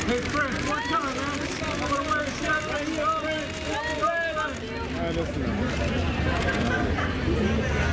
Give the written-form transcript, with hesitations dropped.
Hey, Fred, what's coming, man? I'm gonna wear a shirt right here. All right, listen.